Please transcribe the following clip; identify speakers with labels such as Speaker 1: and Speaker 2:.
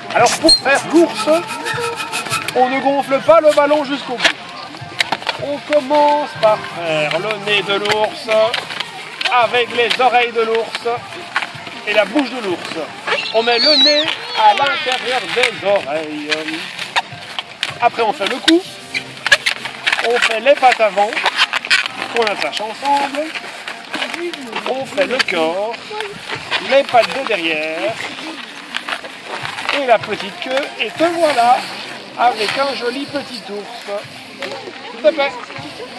Speaker 1: Alors pour faire l'ours, on ne gonfle pas le ballon jusqu'au bout. On commence par faire le nez de l'ours avec les oreilles de l'ours et la bouche de l'ours. On met le nez à l'intérieur des oreilles. Après on fait le cou. On fait les pattes avant qu'on attache ensemble. On fait le corps, les pattes de derrière et la petite queue. Et te voilà avec un joli petit ours. S'il te plaît.